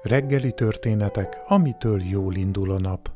Reggeli történetek, amitől jól indul a nap.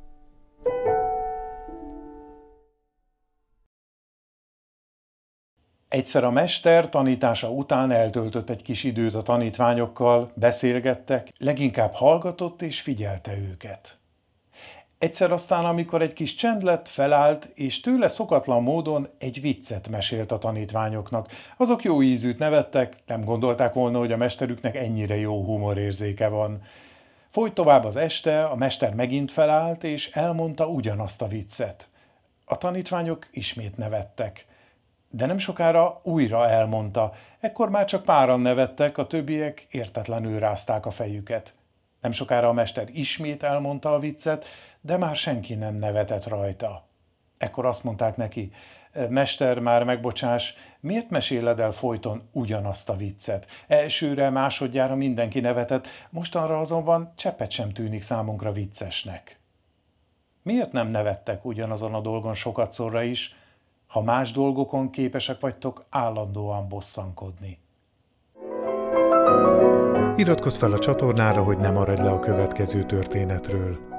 Egyszer a mester tanítása után eltöltött egy kis időt a tanítványokkal, beszélgettek, leginkább hallgatott és figyelte őket. Egyszer aztán, amikor egy kis csend lett, felállt, és tőle szokatlan módon egy viccet mesélt a tanítványoknak. Azok jó ízűt nevettek, nem gondolták volna, hogy a mesterüknek ennyire jó humorérzéke van. Folyt tovább az este, a mester megint felállt, és elmondta ugyanazt a viccet. A tanítványok ismét nevettek. De nem sokára újra elmondta. Ekkor már csak páran nevettek, a többiek értetlenül rázták a fejüket. Nem sokára a mester ismét elmondta a viccet, de már senki nem nevetett rajta. Ekkor azt mondták neki: mester, már megbocsáss, miért meséled el folyton ugyanazt a viccet? Elsőre, másodjára mindenki nevetett, mostanra azonban cseppet sem tűnik számunkra viccesnek. Miért nem nevettek ugyanazon a dolgon sokatszorra is, ha más dolgokon képesek vagytok állandóan bosszankodni? Iratkozz fel a csatornára, hogy ne maradj le a következő történetről.